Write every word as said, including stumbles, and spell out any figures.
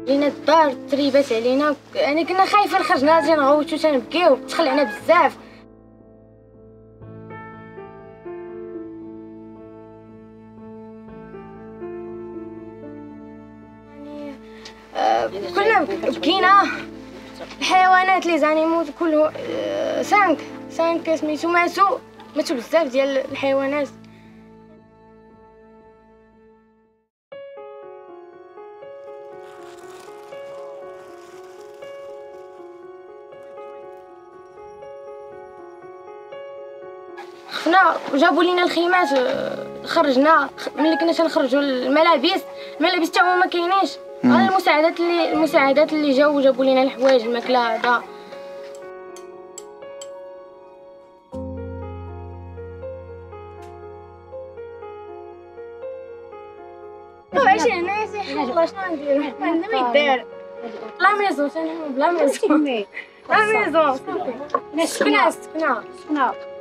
جينا الدار تريبات علينا، يعني كنا خايفين خرجنا تنغوتو تنبكيو، تخلعنا بزاف. يعني آه كنا بكينا. الحيوانات لي زانيموت كله آه سانك سانك سميتو ماتو ماتو بزاف ديال الحيوانات. خفنا وجابوا لينا الخيمات، خرجنا ملي كنا تنخرجوا الملابس الملابس حتى هما ما كاينينش. المساعدات اللي المساعدات اللي جاوا جابوا لينا الحوايج الماكله هذا. عايشين هنا سي حنا شنو نديرو؟ ما عندنا ما يدار. لا ميزون ثاني بلا ميزون لا ميزون صافي سكنا سكنا سكنا